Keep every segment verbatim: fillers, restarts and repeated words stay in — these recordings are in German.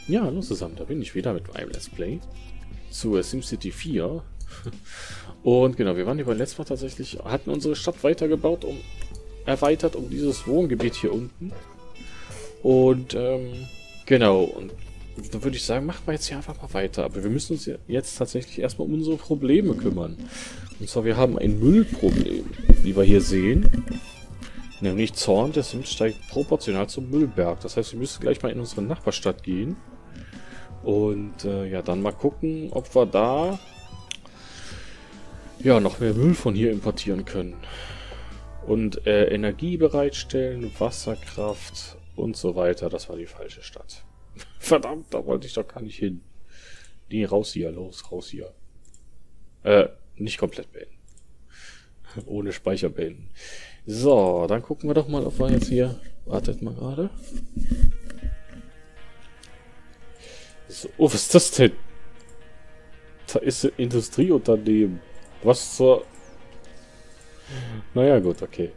Ja, hallo zusammen, da bin ich wieder mit meinem Let's Play zu SimCity vier. Und genau, wir waren über letztes Mal tatsächlich, hatten unsere Stadt weitergebaut, um erweitert um dieses Wohngebiet hier unten. Und ähm, genau, und da würde ich sagen, machen wir jetzt hier einfach mal weiter. Aber wir müssen uns jetzt tatsächlich erstmal um unsere Probleme kümmern. Und zwar, wir haben ein Müllproblem, wie wir hier sehen. Nämlich Zorn des Sims steigt proportional zum Müllberg. Das heißt, wir müssen gleich mal in unsere Nachbarstadt gehen. Und äh, ja, dann mal gucken, ob wir da ja noch mehr Müll von hier importieren können. Und äh, Energie bereitstellen, Wasserkraft und so weiter. Das war die falsche Stadt. Verdammt, da wollte ich doch gar nicht hin. Nee, raus hier, los, raus hier. Äh, nicht komplett beenden. Ohne Speicher beenden. So, dann gucken wir doch mal, ob wir jetzt hier... Wartet mal gerade. So, oh, was ist das denn? Da ist ein Industrieunternehmen. Was zur... Naja, gut, okay.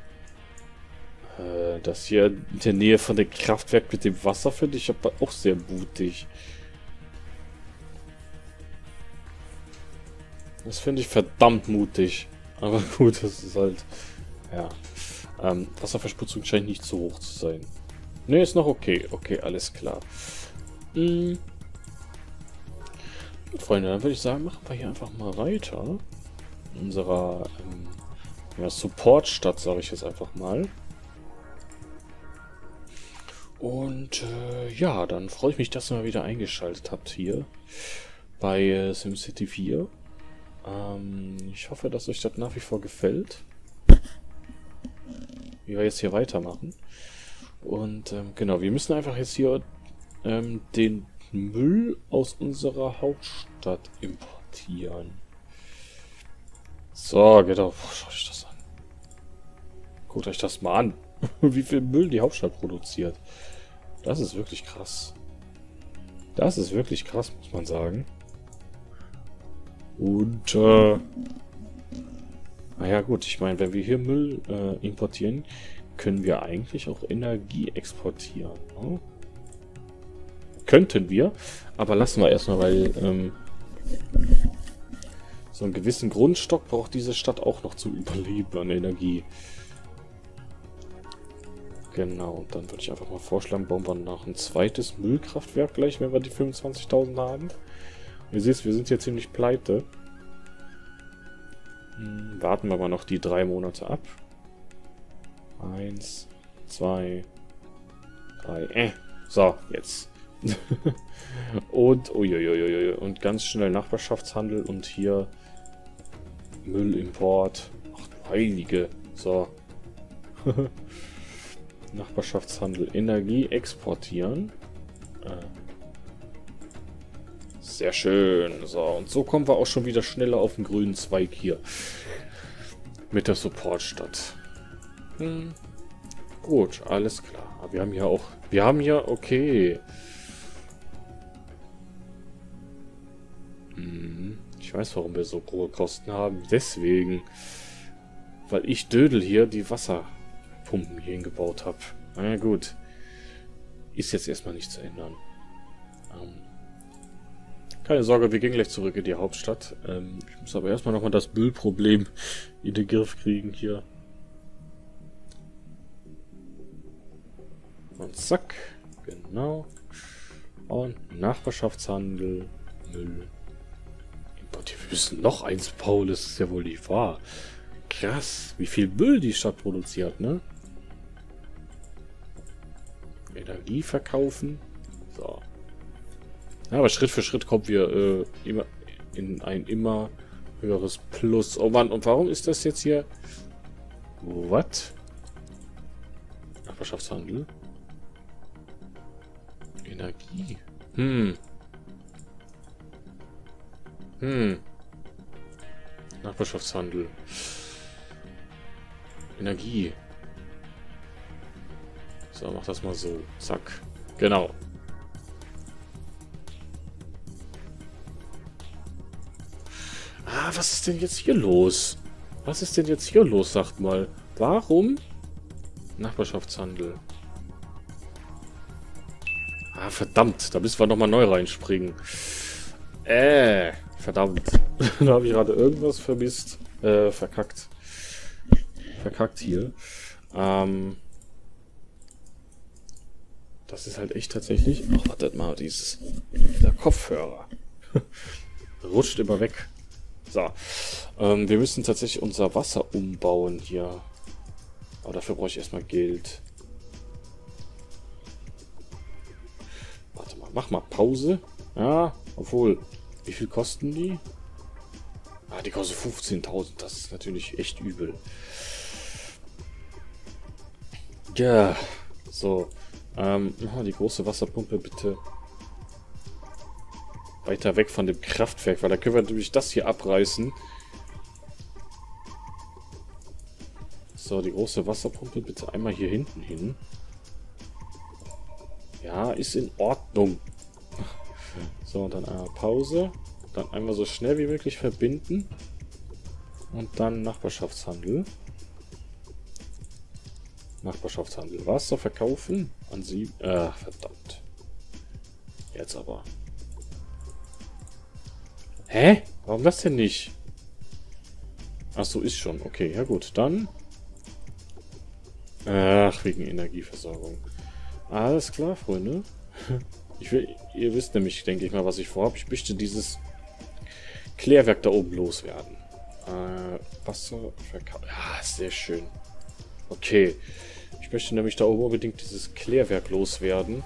Äh, das hier in der Nähe von dem Kraftwerk mit dem Wasser finde ich aber auch sehr mutig. Das finde ich verdammt mutig. Aber gut, das ist halt... Ja. Ähm, Wasserverschmutzung scheint nicht so hoch zu sein. Ne, ist noch okay. Okay, alles klar. Hm. Gut, Freunde, dann würde ich sagen, machen wir hier einfach mal weiter. In unserer ähm, ja, Support-Stadt, sage ich jetzt einfach mal. Und äh, ja, dann freue ich mich, dass ihr mal wieder eingeschaltet habt hier bei äh, SimCity vier. Ähm, ich hoffe, dass euch das nach wie vor gefällt. Wie wir jetzt hier weitermachen. Und ähm, genau, wir müssen einfach jetzt hier ähm, den Müll aus unserer Hauptstadt importieren. So, genau. Boah, schaut euch das an. Guckt euch das mal an. Wie viel Müll die Hauptstadt produziert. Das ist wirklich krass. Das ist wirklich krass, muss man sagen. Und, äh... naja gut, ich meine, wenn wir hier Müll äh, importieren, können wir eigentlich auch Energie exportieren. Ne? Könnten wir, aber lassen wir erstmal, weil ähm, so einen gewissen Grundstock braucht diese Stadt auch noch zu überleben an Energie. Genau, und dann würde ich einfach mal vorschlagen, bauen wir noch ein zweites Müllkraftwerk gleich, wenn wir die fünfundzwanzigtausend haben. Ihr seht, wir sind hier ziemlich pleite. Hm, warten wir mal noch die drei Monate ab. Eins, zwei, drei, äh. So, jetzt. Und, uiuiuiui, und ganz schnell Nachbarschaftshandel und hier Müllimport. Ach du Heilige. So. Nachbarschaftshandel, Energie exportieren. Äh. Sehr schön. So, und so kommen wir auch schon wieder schneller auf den grünen Zweig hier. Mit der Supportstadt. Hm. Gut, alles klar. Aber wir haben hier auch... Wir haben hier... Okay. Hm. Ich weiß, warum wir so hohe Kosten haben. Deswegen. Weil ich Dödel hier die Wasserpumpen hier hingebaut habe. Na ja, gut. Ist jetzt erstmal nicht zu ändern. Ähm... Keine Sorge, wir gehen gleich zurück in die Hauptstadt. Ähm, ich muss aber erstmal nochmal das Müllproblem in den Griff kriegen hier. Und zack. Genau. Und Nachbarschaftshandel. Müll. Importieren. Wir müssen noch eins bauen, das ist ja wohl nicht wahr. Krass, wie viel Müll die Stadt produziert, ne? Energie verkaufen. So. Ja, aber Schritt für Schritt kommen wir äh, immer in ein immer höheres Plus. Oh Mann, und warum ist das jetzt hier? Was? Nachbarschaftshandel? Energie. Hm. Hm. Nachbarschaftshandel. Energie. So, mach das mal so. Zack. Genau. Ah, was ist denn jetzt hier los? Was ist denn jetzt hier los, sagt mal? Warum? Nachbarschaftshandel. Ah, verdammt. Da müssen wir nochmal neu reinspringen. Äh, verdammt. Da habe ich gerade irgendwas vermisst. Äh, verkackt. Verkackt hier. Ähm... Das ist halt echt tatsächlich... Ach, wartet mal, dieses... Der Kopfhörer. Rutscht immer weg. So. Ähm, wir müssen tatsächlich unser Wasser umbauen hier. Aber dafür brauche ich erstmal Geld. Warte mal, mach mal Pause. Ja, obwohl... Wie viel kosten die? Ah, die kosten fünfzehntausend. Das ist natürlich echt übel. Ja, so... Ähm, oh, die große Wasserpumpe bitte weiter weg von dem Kraftwerk, weil da können wir natürlich das hier abreißen. So, die große Wasserpumpe bitte einmal hier hinten hin. Ja, ist in Ordnung. So, und dann einmal Pause. Dann einmal so schnell wie möglich verbinden. Und dann Nachbarschaftshandel. Nachbarschaftshandel. Wasser verkaufen an sie. Äh, verdammt. Jetzt aber. Hä? Warum das denn nicht? Ach so, ist schon. Okay, ja gut. Dann. Ach, wegen Energieversorgung. Alles klar, Freunde. Ich will, ihr wisst nämlich, denke ich mal, was ich vorhabe. Ich möchte dieses Klärwerk da oben loswerden. Äh, Wasser verkaufen. Ja, sehr schön. Okay. Ich möchte nämlich da oben unbedingt dieses Klärwerk loswerden.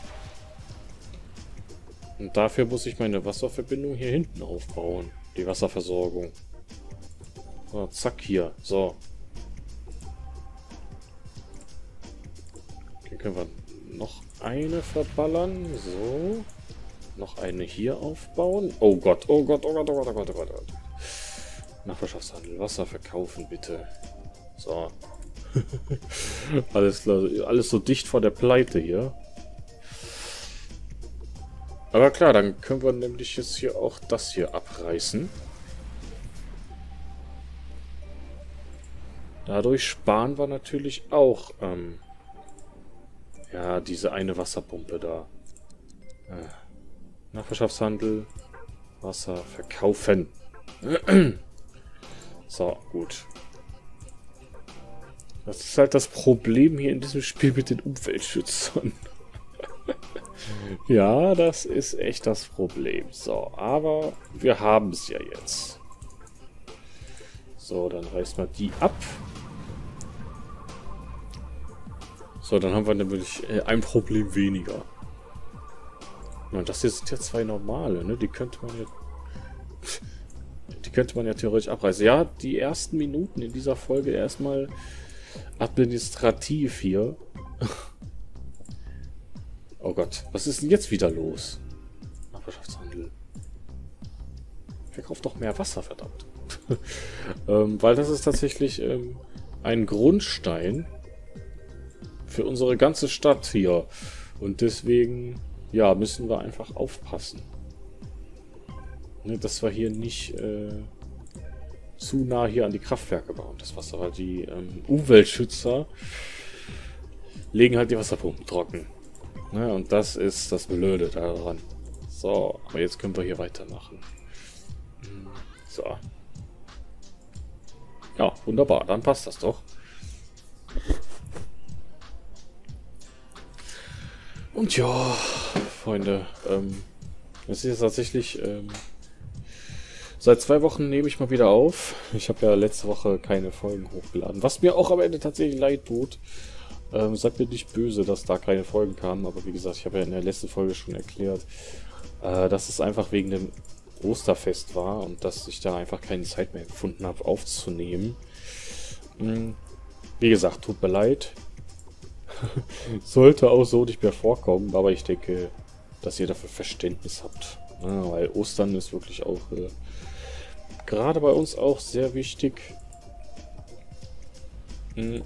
Und dafür muss ich meine Wasserverbindung hier hinten aufbauen. Die Wasserversorgung. So, zack, hier. So. Hier können wir noch eine verballern. So. Noch eine hier aufbauen. Oh Gott, oh Gott, oh Gott, oh Gott, oh Gott, oh Gott, oh Gott. Nachbarschaftshandel. Wasser verkaufen, bitte. So. Alles klar, alles so dicht vor der Pleite hier. Aber klar, dann können wir nämlich jetzt hier auch das hier abreißen. Dadurch sparen wir natürlich auch ähm, ja, diese eine Wasserpumpe da. Äh, Nachbarschaftshandel, Wasser verkaufen. So, gut. Das ist halt das Problem hier in diesem Spiel mit den Umweltschützern. Ja, das ist echt das Problem. So, aber wir haben es ja jetzt. So, dann reißen wir die ab. So, dann haben wir nämlich äh, ein Problem weniger. Und das hier sind ja zwei normale, ne? Die könnte man ja... Die könnte man ja theoretisch abreißen. Ja, die ersten Minuten in dieser Folge erstmal administrativ hier. Oh Gott, was ist denn jetzt wieder los? Nachbarschaftshandel. Verkauft doch mehr Wasser, verdammt. ähm, weil das ist tatsächlich ähm, ein Grundstein für unsere ganze Stadt hier. Und deswegen, ja, müssen wir einfach aufpassen. Ne, dass wir hier nicht äh, zu nah hier an die Kraftwerke bauen. Das Wasser, weil die ähm, Umweltschützer legen halt die Wasserpumpen trocken. Ne, und das ist das Blöde daran. So, aber jetzt können wir hier weitermachen. So. Ja, wunderbar. Dann passt das doch. Und ja, Freunde, ähm, es ist jetzt tatsächlich, ähm, seit zwei Wochen nehme ich mal wieder auf. Ich habe ja letzte Woche keine Folgen hochgeladen, was mir auch am Ende tatsächlich leid tut. Ähm, sagt mir nicht böse, dass da keine Folgen kamen, aber wie gesagt, ich habe ja in der letzten Folge schon erklärt, äh, dass es einfach wegen dem Osterfest war und dass ich da einfach keine Zeit mehr gefunden habe aufzunehmen. Hm, wie gesagt, tut mir leid. Sollte auch so nicht mehr vorkommen, aber ich denke, dass ihr dafür Verständnis habt. Ja, weil Ostern ist wirklich auch äh, gerade bei uns auch sehr wichtig. Hm.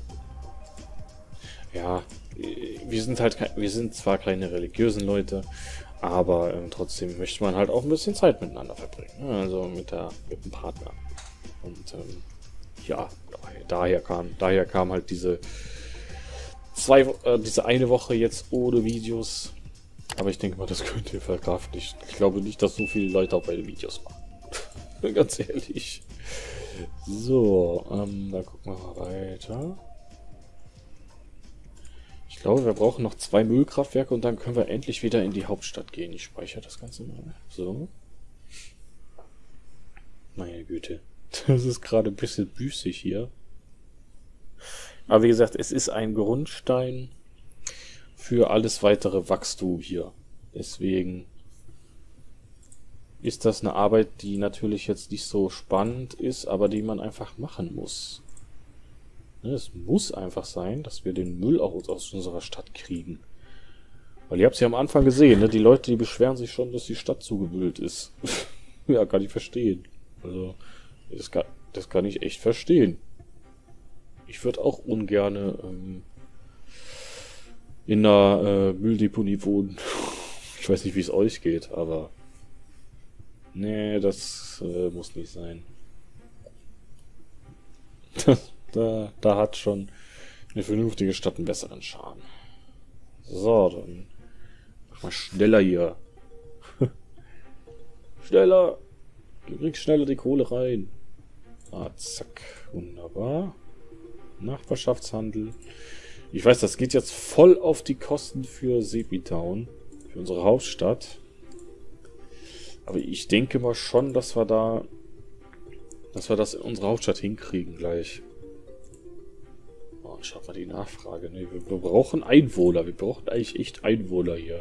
Ja, wir sind halt kein, wir sind zwar keine religiösen Leute, aber ähm, trotzdem möchte man halt auch ein bisschen Zeit miteinander verbringen. Also mit der mit dem Partner. Und ähm, ja, daher kam, daher kam halt diese zwei, äh, diese eine Woche jetzt ohne Videos. Aber ich denke mal, das könnt ihr verkraften. Ich glaube nicht, dass so viele Leute auch meine Videos machen. Ganz ehrlich. So, ähm, dann gucken wir mal weiter. Ich glaube, wir brauchen noch zwei Müllkraftwerke und dann können wir endlich wieder in die Hauptstadt gehen. Ich speichere das Ganze mal. So. Meine Güte. Das ist gerade ein bisschen büßig hier. Aber wie gesagt, es ist ein Grundstein für alles weitere Wachstum hier. Deswegen ist das eine Arbeit, die natürlich jetzt nicht so spannend ist, aber die man einfach machen muss. Es muss einfach sein, dass wir den Müll auch aus unserer Stadt kriegen. Weil ihr habt es ja am Anfang gesehen, ne? Die Leute, die beschweren sich schon, dass die Stadt zugemüllt ist. Ja, kann ich verstehen. Also, das kann, das kann ich echt verstehen. Ich würde auch ungerne ähm, in einer äh, Mülldeponie wohnen. Ich weiß nicht, wie es euch geht, aber nee, das äh, muss nicht sein. da, da hat schon eine vernünftige Stadt einen besseren Charme. So, dann mach mal schneller hier. Schneller! Du kriegst schneller die Kohle rein. Ah, zack. Wunderbar. Nachbarschaftshandel. Ich weiß, das geht jetzt voll auf die Kosten für Sepitown. Für unsere Hauptstadt. Aber ich denke mal schon, dass wir da... dass wir das in unsere Hauptstadt hinkriegen gleich. Oh, schaut mal die Nachfrage. Ne? Wir, wir brauchen Einwohner. Wir brauchen eigentlich echt Einwohner hier.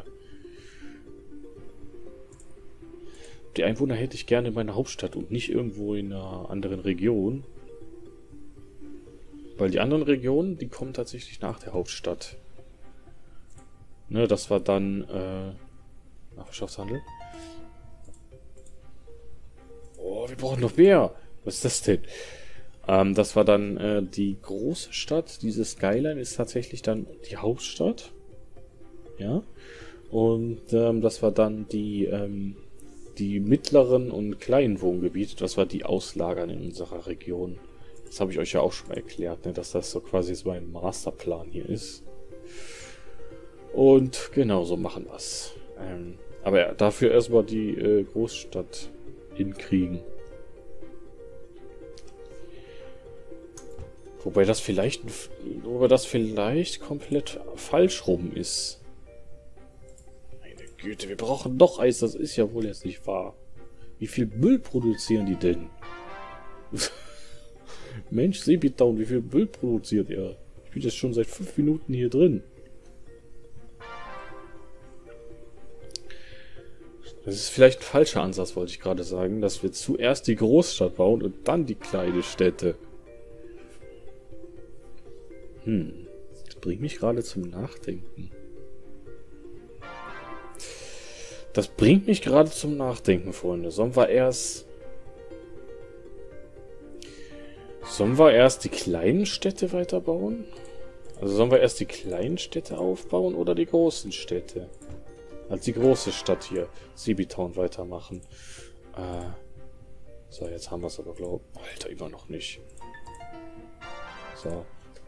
Die Einwohner hätte ich gerne in meiner Hauptstadt und nicht irgendwo in einer anderen Region. Weil die anderen Regionen, die kommen tatsächlich nach der Hauptstadt. Ne, das war dann äh, Nachbarschaftshandel. Oh, wir brauchen noch mehr. Was ist das denn? Ähm, das war dann äh, die große Stadt. Diese Skyline ist tatsächlich dann die Hauptstadt. Ja. Und ähm, das war dann die... Ähm, die mittleren und kleinen Wohngebiete, das war die Auslagern in unserer Region. Das habe ich euch ja auch schon mal erklärt, ne, dass das so quasi so ein Masterplan hier ist. Und genau so machen wir es. Ähm, aber ja, dafür erstmal die äh, Großstadt hinkriegen. Wobei das vielleicht, wobei das vielleicht komplett falsch rum ist. Güte, wir brauchen noch Eis, das ist ja wohl jetzt nicht wahr. Wie viel Müll produzieren die denn? Mensch, Sepitown, wie viel Müll produziert ihr? Ich bin jetzt schon seit fünf Minuten hier drin. Das ist vielleicht ein falscher Ansatz, wollte ich gerade sagen, dass wir zuerst die Großstadt bauen und dann die kleine Städte. Hm, das bringt mich gerade zum Nachdenken. Das bringt mich gerade zum Nachdenken, Freunde. Sollen wir erst... Sollen wir erst die kleinen Städte weiterbauen? Also sollen wir erst die kleinen Städte aufbauen oder die großen Städte? Also die große Stadt hier, Sepitown, weitermachen. Äh, so, jetzt haben wir es aber, glaube ich. Alter, immer noch nicht. So.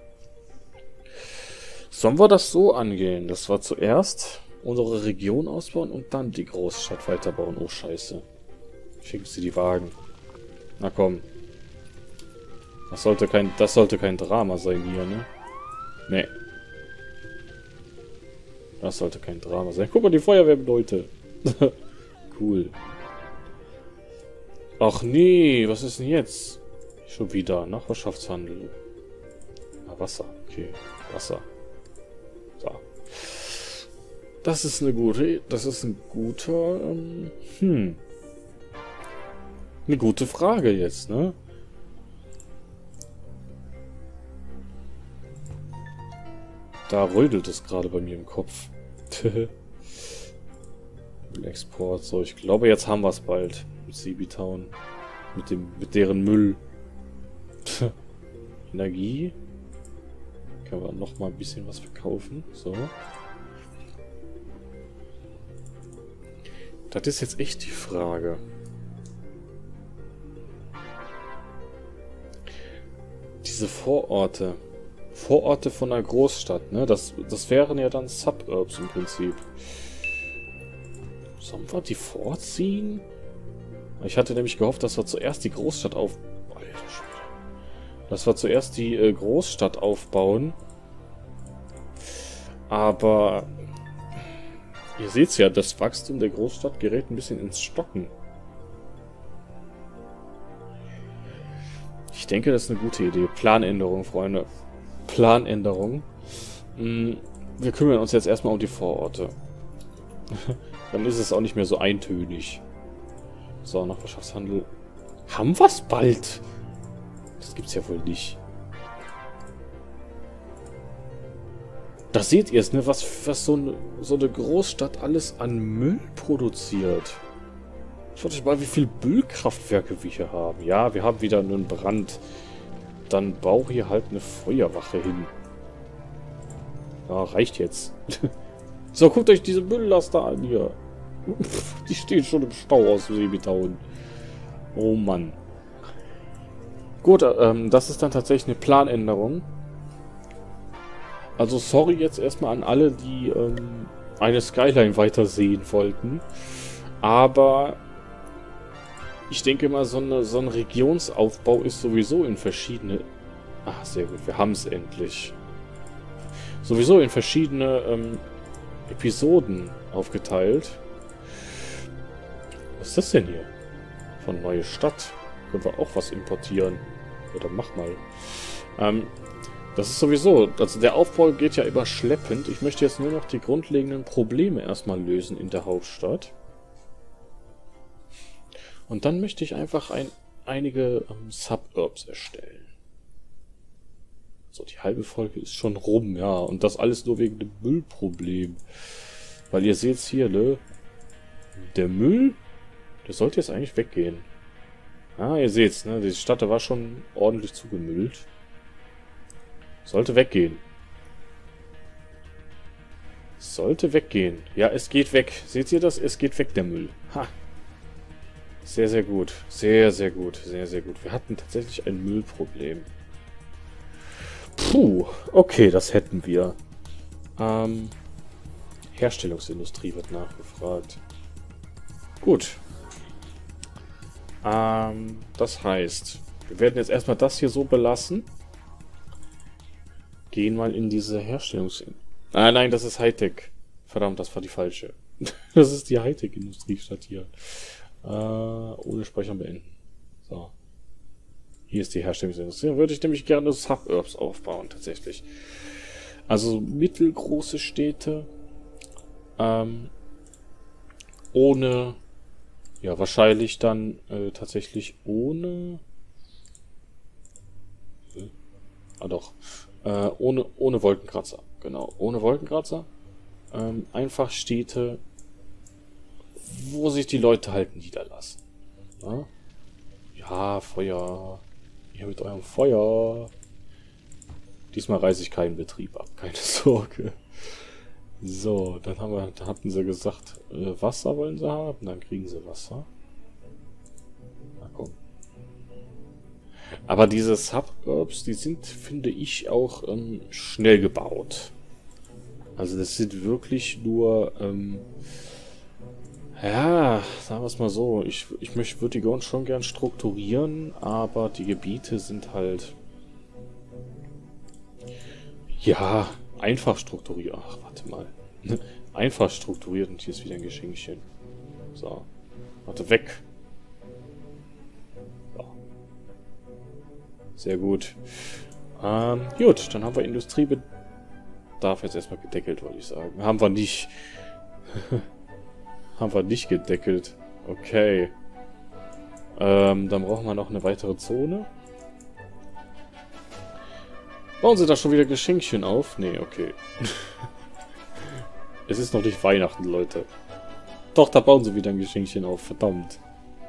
Sollen wir das so angehen, dass wir zuerst... unsere Region ausbauen und dann die Großstadt weiterbauen. Oh, scheiße. Schicken sie die Wagen. Na komm. Das sollte kein, das sollte kein Drama sein hier, ne? Nee. Das sollte kein Drama sein. Guck mal, die Feuerwehrleute. Cool. Ach nee, was ist denn jetzt? Schon wieder. Nachbarschaftshandel. Ah, Wasser. Okay. Wasser. So. Das ist eine gute, das ist ein guter, ähm, hm, eine gute Frage jetzt, ne? Da rödelt es gerade bei mir im Kopf. Export, so, ich glaube, jetzt haben wir es bald mit Sepitown, mit dem, mit deren Müll. Energie. Können wir noch mal ein bisschen was verkaufen, so. Das ist jetzt echt die Frage. Diese Vororte. Vororte von einer Großstadt, ne? Das, das wären ja dann Suburbs im Prinzip. Sollen wir die vorziehen? Ich hatte nämlich gehofft, dass wir zuerst die Großstadt auf... Alter Schwede. Dass wir zuerst die äh, Großstadt aufbauen. Aber... Ihr seht ja, das Wachstum der Großstadt gerät ein bisschen ins Stocken. Ich denke, das ist eine gute Idee. Planänderung, Freunde. Planänderung. Wir kümmern uns jetzt erstmal um die Vororte. Dann ist es auch nicht mehr so eintönig. So, Nachbarschaftshandel. Haben wir es bald? Das gibt's ja wohl nicht. Da seht ihr es, ne? Was, was so, eine, so eine Großstadt alles an Müll produziert. Schaut euch mal, wie viele Müllkraftwerke wir hier haben. Ja, wir haben wieder einen Brand. Dann bau hier halt eine Feuerwache hin. Ja, reicht jetzt. So, guckt euch diese Mülllaster an hier. Die stehen schon im Stau aus Seebetauen. Oh Mann. Gut, ähm, das ist dann tatsächlich eine Planänderung. Also sorry jetzt erstmal an alle, die ähm, eine Skyline weitersehen wollten. Aber ich denke mal, so, eine, so ein Regionsaufbau ist sowieso in verschiedene... Ach, sehr gut, wir haben es endlich. Sowieso in verschiedene ähm, Episoden aufgeteilt. Was ist das denn hier? Von Neue Stadt. Können wir auch was importieren. Oder mach mal. Ähm, das ist sowieso... Also der Aufbau geht ja immer schleppend. Ich möchte jetzt nur noch die grundlegenden Probleme erstmal lösen in der Hauptstadt. Und dann möchte ich einfach ein, einige ähm, Suburbs erstellen. So, die halbe Folge ist schon rum, ja. Und das alles nur wegen dem Müllproblem. Weil ihr seht hier, ne? Der Müll, der sollte jetzt eigentlich weggehen. Ah, ihr seht's, ne? Die Stadt, da war schon ordentlich zugemüllt. Sollte weggehen. Sollte weggehen. Ja, es geht weg. Seht ihr das? Es geht weg, der Müll. Ha! Sehr, sehr gut. Sehr, sehr gut. Sehr, sehr gut. Wir hatten tatsächlich ein Müllproblem. Puh. Okay, das hätten wir. Ähm, Herstellungsindustrie wird nachgefragt. Gut. Ähm, das heißt, wir werden jetzt erstmal das hier so belassen. Gehen mal in diese Herstellungsindustrie. Ah, nein, das ist Hightech. Verdammt, das war die falsche. Das ist die Hightech-Industriestadt hier. Äh, ohne Speichern beenden. So. Hier ist die Herstellungsindustrie. Da würde ich nämlich gerne Suburbs aufbauen, tatsächlich. Also mittelgroße Städte. Ähm, ohne... Ja, wahrscheinlich dann äh, tatsächlich ohne... Äh, ah doch. Äh, ohne, ohne Wolkenkratzer. Genau, ohne Wolkenkratzer. Ähm, einfach Städte, wo sich die Leute halt niederlassen. Ja, ja, Feuer. Ihr mit eurem Feuer. Diesmal reiße ich keinen Betrieb ab, keine Sorge. So, dann haben wir, da hatten sie gesagt, äh, Wasser wollen sie haben, dann kriegen sie Wasser. Na komm. Aber diese Suburbs, die sind, finde ich, auch ähm, schnell gebaut. Also das sind wirklich nur, ähm, ja, sagen wir es mal so, ich, ich möchte, würde die schon gern strukturieren, aber die Gebiete sind halt, ja, einfach strukturiert. Ach, warte mal. Einfach strukturiert und hier ist wieder ein Geschenkchen. So, warte, weg. So. Sehr gut. Ähm, gut, dann haben wir Industriebedarf jetzt erstmal gedeckelt, wollte ich sagen. Haben wir nicht. Haben wir nicht gedeckelt. Okay. Ähm, dann brauchen wir noch eine weitere Zone. Bauen sie da schon wieder Geschenkchen auf? Nee, okay. Es ist noch nicht Weihnachten, Leute. Doch, da bauen sie wieder ein Geschenkchen auf. Verdammt.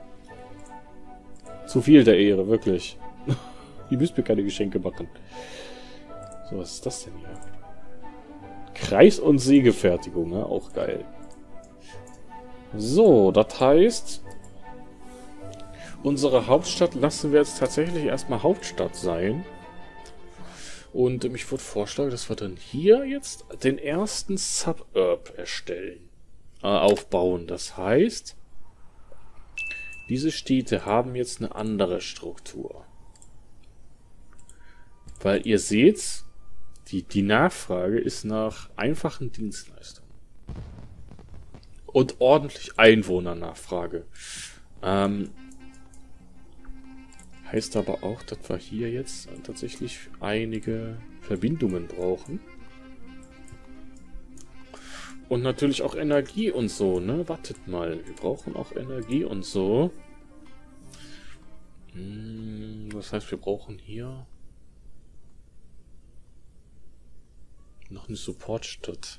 Zu viel der Ehre, wirklich. Ihr müsst mir keine Geschenke machen. So, was ist das denn hier? Kreis- und Sägefertigung, ne? Auch geil. So, das heißt, unsere Hauptstadt lassen wir jetzt tatsächlich erstmal Hauptstadt sein. Und ähm, ich würde vorschlagen, dass wir dann hier jetzt den ersten Suburb erstellen. äh, aufbauen. Das heißt, diese Städte haben jetzt eine andere Struktur. Weil ihr seht, die, die Nachfrage ist nach einfachen Dienstleistungen. Und ordentlich Einwohnernachfrage. Ähm, heißt aber auch, dass wir hier jetzt tatsächlich einige Verbindungen brauchen. Und natürlich auch Energie und so, ne? Wartet mal, wir brauchen auch Energie und so. Hm, das heißt, wir brauchen hier noch eine Supportstadt.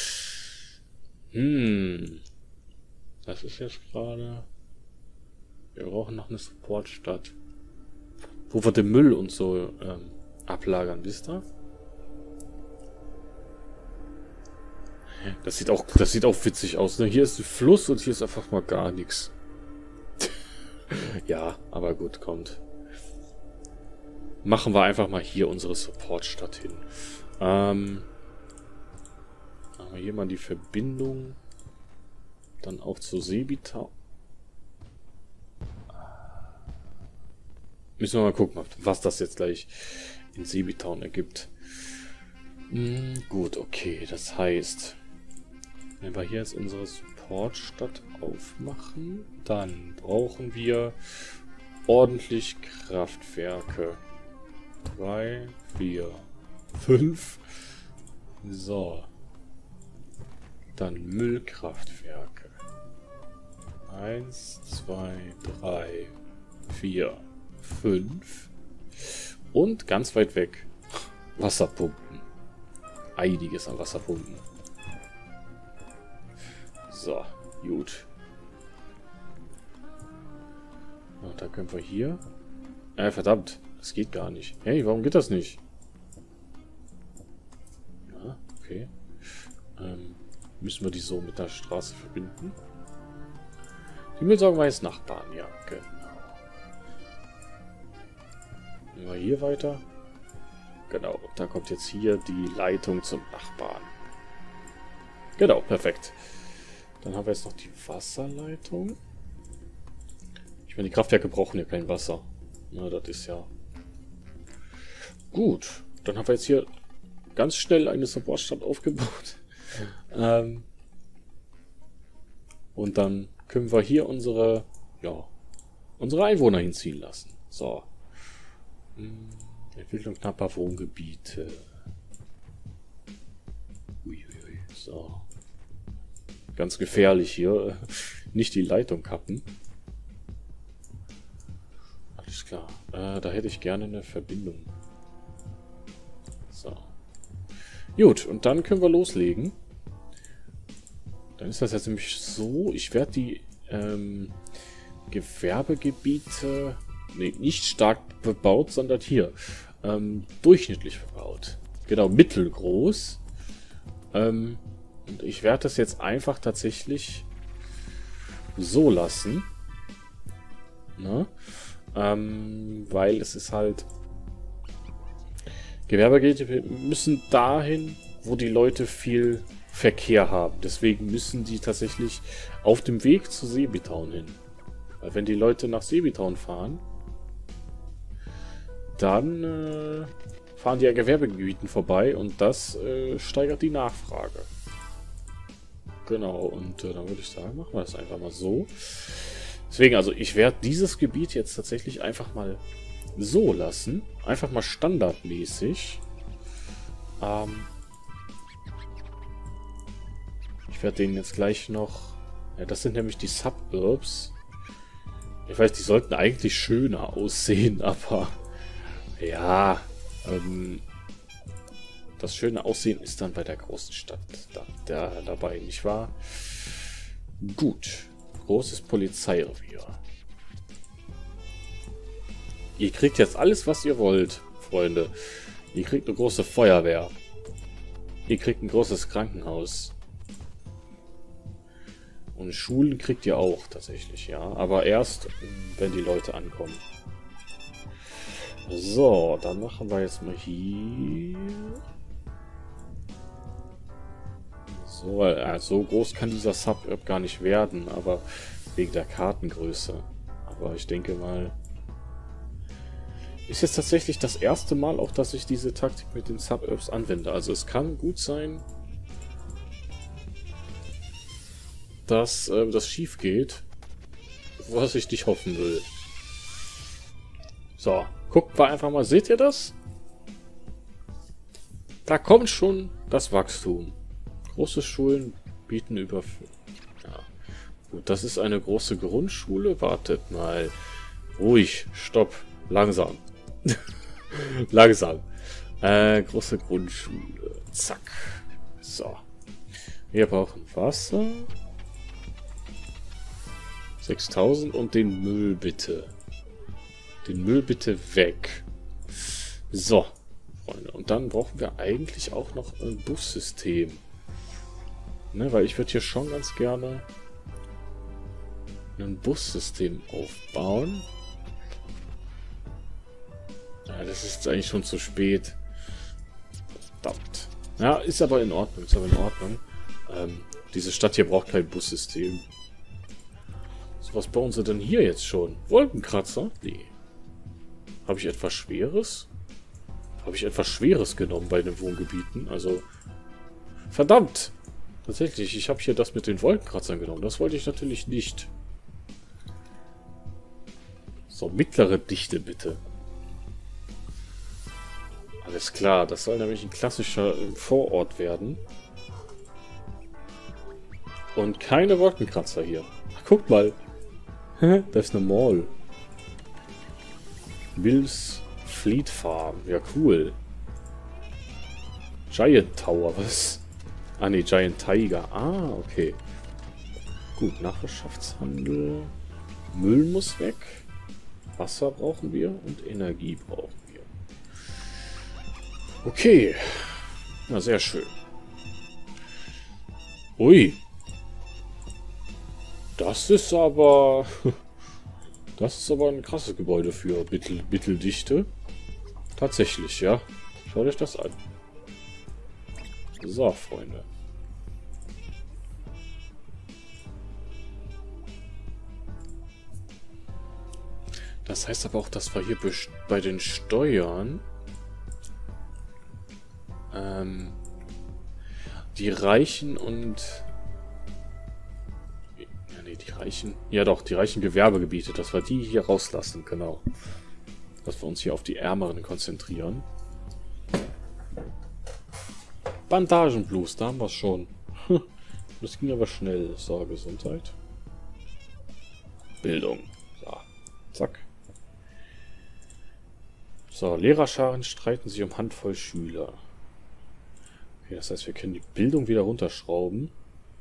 Hm. Das ist jetzt gerade... Wir brauchen noch eine Supportstadt. Wo wir den Müll und so ähm, ablagern, wisst ihr? Das sieht auch, das sieht auch witzig aus. Ne? Hier ist ein Fluss und hier ist einfach mal gar nichts. Ja, aber gut, kommt. Machen wir einfach mal hier unsere Supportstadt hin. Ähm... Machen wir hier mal die Verbindung. Dann auch zu Seebitown. Müssen wir mal gucken, was das jetzt gleich in Seebitown ergibt. Hm, gut, okay. Das heißt, wenn wir hier jetzt unsere Supportstadt aufmachen, dann brauchen wir ordentlich Kraftwerke. Drei, vier, fünf. So. Dann Müllkraftwerke. Eins, zwei, drei, vier, fünf. Und ganz weit weg Wasserpumpen. Einiges an Wasserpumpen. So, gut. Und da können wir hier... Äh, verdammt. Das geht gar nicht. Hey, warum geht das nicht? Ja, okay. Ähm... Müssen wir die so mit der Straße verbinden? Die Müllsaugen war jetzt Nachbarn, ja, genau. Gehen wir hier weiter. Genau, da kommt jetzt hier die Leitung zum Nachbarn. Genau, perfekt. Dann haben wir jetzt noch die Wasserleitung. Ich meine, die Kraftwerke brauchen ja kein Wasser. Na, das ist ja... Gut, dann haben wir jetzt hier ganz schnell eine Supportstadt aufgebaut. Ähm, und dann können wir hier unsere, ja, unsere Einwohner hinziehen lassen. So. Hm, Entwicklung knapper Wohngebiete. Uiuiui. So. Ganz gefährlich hier. Nicht die Leitung kappen. Alles klar. Äh, da hätte ich gerne eine Verbindung. So. Gut, und dann können wir loslegen. Dann ist das jetzt nämlich so, ich werde die ähm, Gewerbegebiete nee, nicht stark bebaut, sondern hier ähm, durchschnittlich bebaut. Genau, mittelgroß. Ähm, und ich werde das jetzt einfach tatsächlich so lassen. Ne? Ähm, weil es ist halt... Gewerbegebiete müssen dahin, wo die Leute viel Verkehr haben. Deswegen müssen die tatsächlich auf dem Weg zu Seebitown hin. Weil wenn die Leute nach Seebitown fahren, dann äh, fahren die an Gewerbegebieten vorbei und das äh, steigert die Nachfrage. Genau, und äh, dann würde ich sagen, machen wir das einfach mal so. Deswegen, also ich werde dieses Gebiet jetzt tatsächlich einfach mal so lassen. Einfach mal standardmäßig. Ähm, ich werde denen jetzt gleich noch... Ja, das sind nämlich die Suburbs. Ich weiß, die sollten eigentlich schöner aussehen, aber... Ja, ähm, das schöne Aussehen ist dann bei der großen Stadt da, da, dabei, nicht wahr? Gut. Großes Polizeirevier. Ihr kriegt jetzt alles, was ihr wollt, Freunde. Ihr kriegt eine große Feuerwehr. Ihr kriegt ein großes Krankenhaus. Und Schulen kriegt ihr auch tatsächlich, ja. Aber erst, wenn die Leute ankommen. So, dann machen wir jetzt mal hier. So, äh, so groß kann dieser Suburb gar nicht werden, aber wegen der Kartengröße. Aber ich denke mal... Ist jetzt tatsächlich das erste Mal auch, dass ich diese Taktik mit den Suburbs anwende. Also es kann gut sein, dass äh, das schief geht, was ich nicht hoffen will. So, guckt mal einfach mal. Seht ihr das? Da kommt schon das Wachstum. Große Schulen bieten über... Ja. Gut, das ist eine große Grundschule. Wartet mal. Ruhig, stopp, langsam. Langsam. Äh, große Grundschule. Zack. So. Wir brauchen Wasser. sechstausend und den Müll bitte. Den Müll bitte weg. So, Freunde. Und dann brauchen wir eigentlich auch noch ein Bussystem. Ne, weil ich würde hier schon ganz gerne ein Bussystem aufbauen. Ja, das ist eigentlich schon zu spät. Verdammt. Ja, ist aber in Ordnung. Ist aber in Ordnung. Ähm, diese Stadt hier braucht kein Bussystem. So, was bauen sie denn hier jetzt schon? Wolkenkratzer? Nee. Habe ich etwas Schweres? Habe ich etwas Schweres genommen bei den Wohngebieten? Also, verdammt! Tatsächlich, ich habe hier das mit den Wolkenkratzern genommen. Das wollte ich natürlich nicht. So, mittlere Dichte bitte. Alles klar, das soll nämlich ein klassischer Vorort werden. Und keine Wolkenkratzer hier. Ach, guckt mal. Da ist eine Mall. Mills Fleet Farm. Ja, cool. Giant Tower, was? Ah, ne, Giant Tiger. Ah, okay. Gut, Nachbarschaftshandel. Müll muss weg. Wasser brauchen wir und Energie brauchen wir. Okay. Na, sehr schön. Ui. Das ist aber... Das ist aber ein krasses Gebäude für Mittel, Mitteldichte. Tatsächlich, ja. Schaut euch das an. So, Freunde. Das heißt aber auch, dass wir hier bei den Steuern ähm, die Reichen und... Ja, nee, die Reichen... Ja doch, die reichen Gewerbegebiete, dass wir die hier rauslassen, genau. Dass wir uns hier auf die Ärmeren konzentrieren. Bandagenblues, da haben wir es schon. Das ging aber schnell. So, Gesundheit. Bildung. So, zack. So, Lehrerscharen streiten sich um Handvoll Schüler. Okay, das heißt, wir können die Bildung wieder runterschrauben.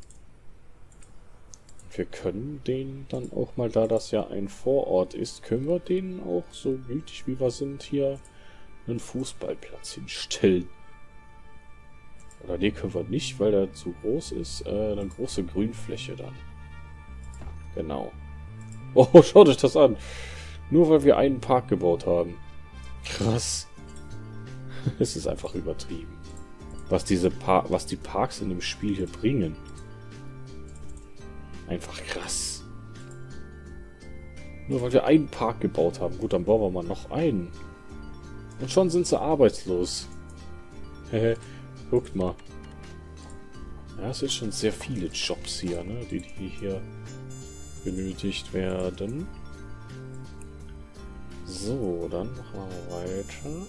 Wir können den dann auch mal, da das ja ein Vorort ist, können wir denen auch, so gütig wie wir sind, hier einen Fußballplatz hinstellen. Oder nee, können wir nicht, weil der zu groß ist. Äh, eine große Grünfläche dann. Genau. Oh, schaut euch das an. Nur weil wir einen Park gebaut haben. Krass. Es ist einfach übertrieben. Was diese pa was die Parks in dem Spiel hier bringen. Einfach krass. Nur weil wir einen Park gebaut haben. Gut, dann bauen wir mal noch einen. Und schon sind sie arbeitslos. Hehe. Guckt mal. Ja, es sind schon sehr viele Jobs hier, ne, die, die hier benötigt werden. So, dann machen wir weiter.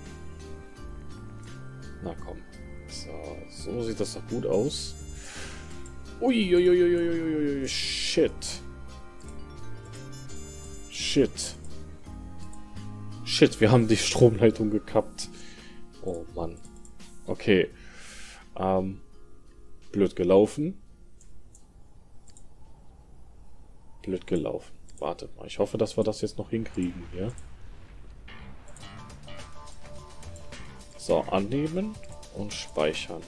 Na komm. So, so sieht das doch gut aus. Uiuiuiuiuiui, shit. Shit. Shit, wir haben die Stromleitung gekappt. Oh Mann. Okay. Ähm, blöd gelaufen. Blöd gelaufen. Wartet mal. Ich hoffe, dass wir das jetzt noch hinkriegen hier. So, annehmen und speichern.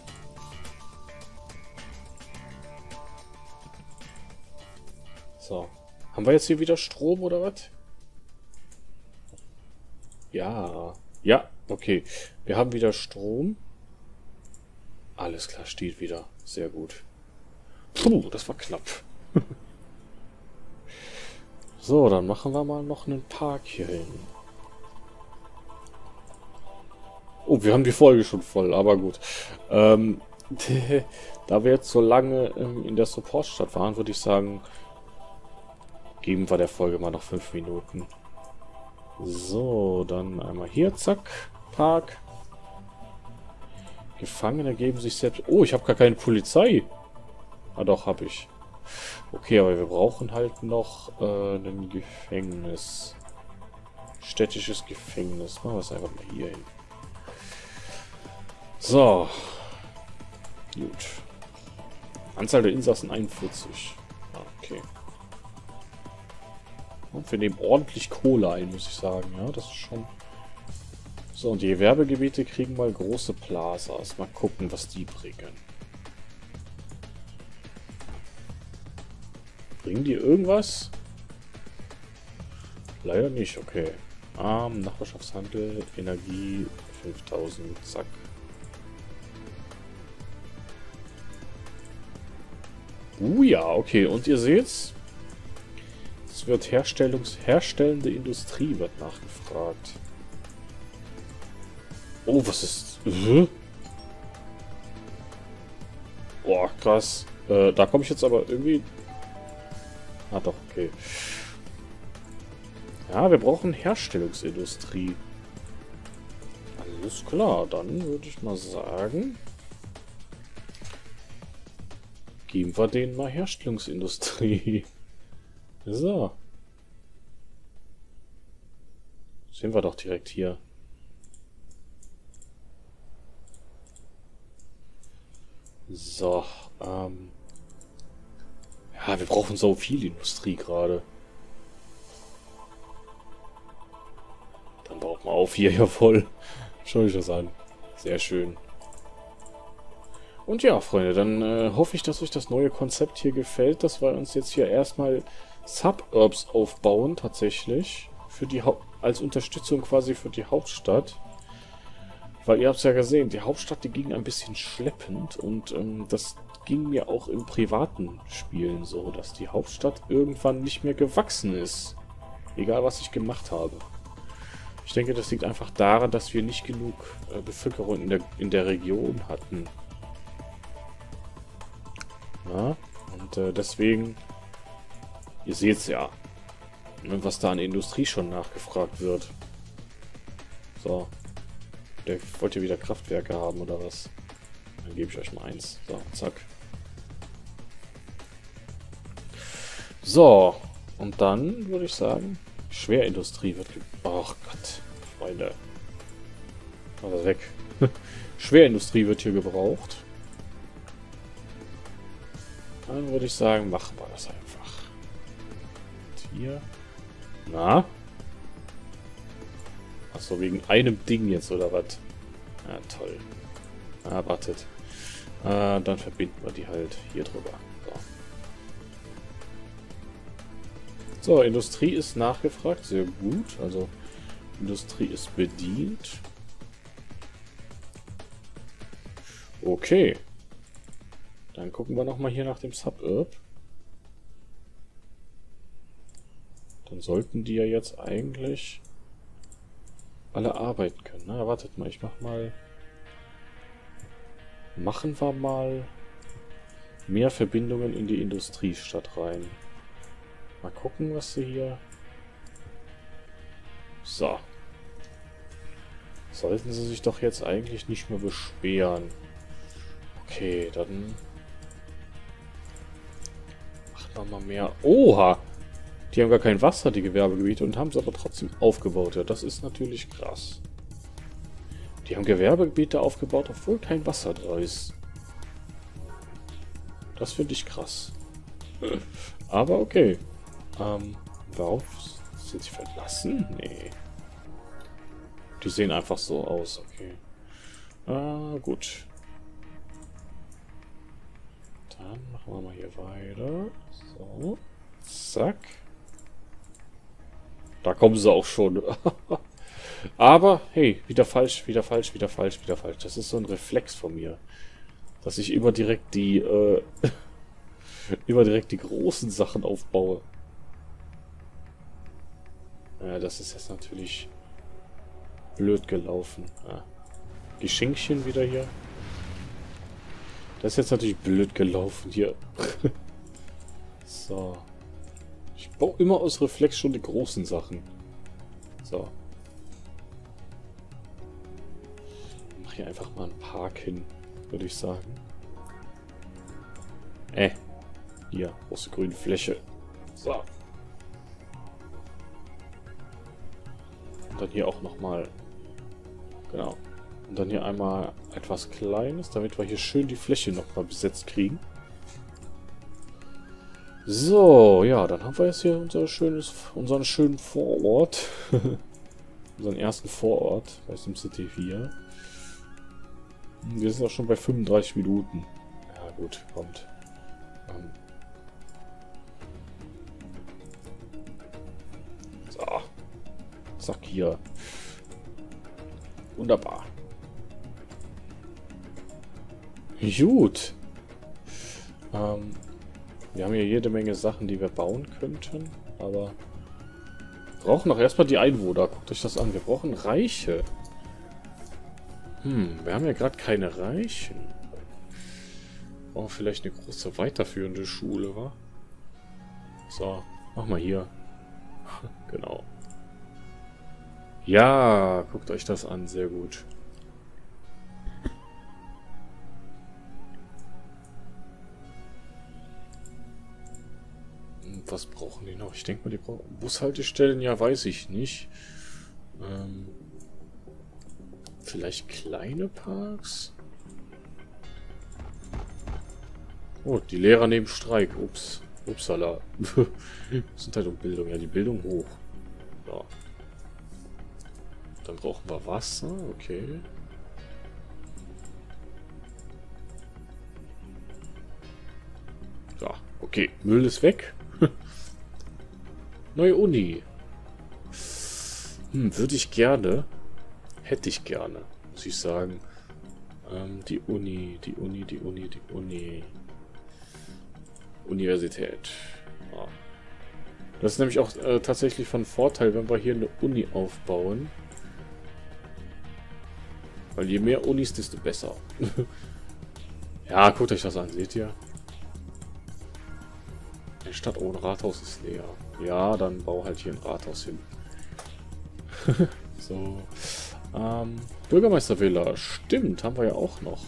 So. Haben wir jetzt hier wieder Strom oder was? Ja. Ja, okay. Wir haben wieder Strom. Alles klar, steht wieder. Sehr gut. Puh, das war knapp. So, dann machen wir mal noch einen Park hier hin. Oh, wir haben die Folge schon voll, aber gut. Ähm, da wir jetzt so lange ähm, in der Supportstadt waren, würde ich sagen, geben wir der Folge mal noch fünf Minuten. So, dann einmal hier, zack, Park. Gefangene geben sich selbst... Oh, ich habe gar keine Polizei. Ah doch, habe ich. Okay, aber wir brauchen halt noch äh, ein Gefängnis. Städtisches Gefängnis. Machen wir es einfach mal hier hin. So. Gut. Anzahl der Insassen einundvierzig. Okay. Und wir nehmen ordentlich Kohle ein, muss ich sagen. Ja, das ist schon... So, und die Gewerbegebiete kriegen mal große Plazas. Mal gucken, was die bringen. Bringen die irgendwas? Leider nicht, okay. Arm, Nachbarschaftshandel, Energie, fünftausend, zack. Uh ja, okay. Und ihr seht's, es wird Herstellungs herstellende Industrie wird nachgefragt. Oh, was ist... Uh? Boah, krass. Äh, da komme ich jetzt aber irgendwie... Ah doch, okay. Ja, wir brauchen Herstellungsindustrie. Alles klar, dann würde ich mal sagen... Geben wir denen mal Herstellungsindustrie. So. Sehen wir doch direkt hier. So, ähm... ja, wir brauchen so viel Industrie gerade. Dann baut mal auf hier, ja voll. Schau ich das an. Sehr schön. Und ja, Freunde, dann äh, hoffe ich, dass euch das neue Konzept hier gefällt, dass wir uns jetzt hier erstmal Suburbs aufbauen, tatsächlich. Für die Haupt als Unterstützung quasi für die Hauptstadt. Weil ihr habt es ja gesehen, die Hauptstadt, die ging ein bisschen schleppend und ähm, das ging mir auch im privaten Spielen so, dass die Hauptstadt irgendwann nicht mehr gewachsen ist. Egal, was ich gemacht habe. Ich denke, das liegt einfach daran, dass wir nicht genug äh, Bevölkerung in der, in der Region hatten. Ja, und äh, deswegen, ihr seht es ja, was da an Industrie schon nachgefragt wird. So. Der, wollt ihr wieder Kraftwerke haben oder was? Dann gebe ich euch mal eins. So, zack. So, und dann würde ich sagen, Schwerindustrie wird... Ach Gott, Freunde. Mach das weg. Schwerindustrie wird hier gebraucht. Dann würde ich sagen, machen wir das einfach. Und hier. Na? Achso, wegen einem Ding jetzt, oder was? Ja, toll. Ah, wartet. Ah, dann verbinden wir die halt hier drüber. So. So, Industrie ist nachgefragt. Sehr gut. Also, Industrie ist bedient. Okay. Dann gucken wir nochmal hier nach dem Suburb. Dann sollten die ja jetzt eigentlich alle arbeiten können. Na, wartet mal, ich mach mal... Machen wir mal mehr Verbindungen in die Industriestadt rein. Mal gucken, was sie hier... So. Sollten sie sich doch jetzt eigentlich nicht mehr beschweren. Okay, dann... Machen wir mal mehr... Oha! Die haben gar kein Wasser, die Gewerbegebiete, und haben es aber trotzdem aufgebaut. Ja, das ist natürlich krass. Die haben Gewerbegebiete aufgebaut, obwohl kein Wasser da ist. Das finde ich krass. Aber okay. Ähm, warum sind sie verlassen? Nee. Die sehen einfach so aus, okay. Ah, gut. Dann machen wir mal hier weiter. So. Zack. Da kommen sie auch schon. Aber, hey, wieder falsch, wieder falsch, wieder falsch, wieder falsch. Das ist so ein Reflex von mir. dass ich immer direkt die, äh, immer direkt die großen Sachen aufbaue. Ja, das ist jetzt natürlich blöd gelaufen. Ja. Geschenkchen wieder hier. Das ist jetzt natürlich blöd gelaufen hier. So. Ich baue immer aus Reflex schon die großen Sachen. So. Ich mache hier einfach mal einen Park hin, würde ich sagen. Äh. Hier, große grüne Fläche. So. Und dann hier auch nochmal. Genau. Und dann hier einmal etwas Kleines, damit wir hier schön die Fläche nochmal besetzt kriegen. So, ja, dann haben wir jetzt hier unser schönes, unseren schönen Vorort. Unseren ersten Vorort bei SimCity vier. Wir sind auch schon bei fünfunddreißig Minuten. Ja gut, kommt. Ähm so. Zack, hier. Wunderbar. Gut. Ähm, wir haben hier jede Menge Sachen, die wir bauen könnten, aber wir brauchen doch erstmal die Einwohner. Guckt euch das an. Wir brauchen Reiche. Hm, wir haben ja gerade keine Reichen. Oh, vielleicht eine große weiterführende Schule, wa? So, mach mal hier. Genau. Ja, guckt euch das an. Sehr gut. Was brauchen die noch? Ich denke mal, die brauchen Bushaltestellen, ja, weiß ich nicht. Ähm, vielleicht kleine Parks? Oh, die Lehrer nehmen Streik. Ups. Upsala. Gesundheit und Bildung. Ja, die Bildung hoch. Ja. Dann brauchen wir Wasser. Okay. Ja, okay. Müll ist weg. Neue Uni. Hm, würde ich gerne. Hätte ich gerne, muss ich sagen. Ähm, die Uni, die Uni, die Uni, die Uni. Universität. Ja. Das ist nämlich auch äh, tatsächlich von Vorteil, wenn wir hier eine Uni aufbauen. Weil je mehr Unis, desto besser. Ja, guckt euch das an, seht ihr? Die Stadt ohne Rathaus ist leer. Ja, dann bau halt hier ein Rathaus hin. So. Ähm, Bürgermeistervilla. Stimmt, haben wir ja auch noch.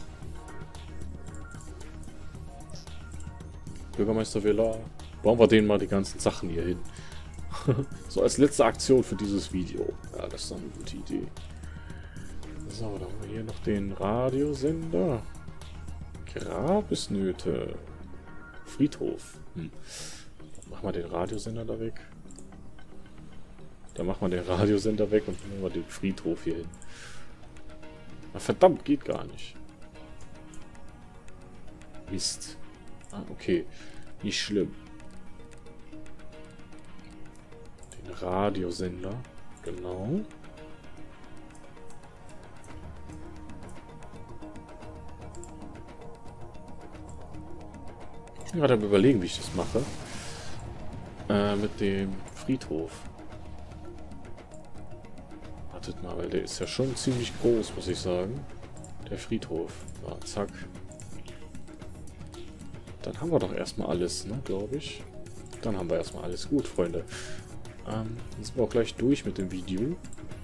Bürgermeistervilla. Bauen wir denen mal die ganzen Sachen hier hin. So als letzte Aktion für dieses Video. Ja, das ist doch eine gute Idee. So, dann haben wir hier noch den Radiosender. Grabesnöte. Friedhof. Hm. Machen wir den Radiosender da weg. Dann machen wir den Radiosender weg und nehmen wir den Friedhof hier hin. Na, verdammt, geht gar nicht. Mist. Ah, okay. Nicht schlimm. Den Radiosender. Genau. Ich bin gerade am Überlegen, wie ich das mache. Äh, mit dem Friedhof. Wartet mal, weil der ist ja schon ziemlich groß, muss ich sagen. Der Friedhof. Ja, zack. Dann haben wir doch erstmal alles, ne, glaube ich. Dann haben wir erstmal alles gut, Freunde. Ähm, dann sind wir auch gleich durch mit dem Video.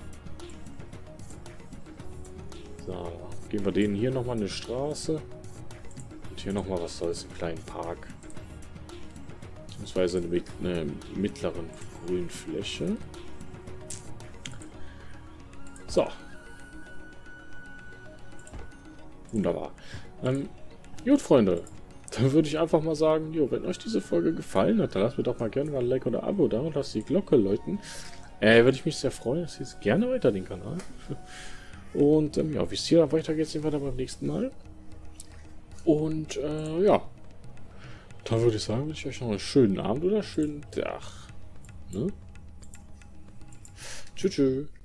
So, geben wir denen hier nochmal eine Straße. Und hier nochmal was soll's, einen kleinen Park. Beziehungsweise eine, eine mittleren Grünfläche. So. Wunderbar. Ähm, gut, Freunde. Dann würde ich einfach mal sagen, jo, wenn euch diese Folge gefallen hat, dann lasst mir doch mal gerne mal ein Like oder ein Abo da und lasst die Glocke läuten. Äh, würde ich mich sehr freuen. Das ist gerne weiter den Kanal. Und ähm, ja, wie es hier weitergeht, sehen wir dann beim nächsten Mal. Und äh, ja. Dann würde ich sagen, wünsche ich euch noch einen schönen Abend oder einen schönen Tag. Ne? Tschüss. Tschüss.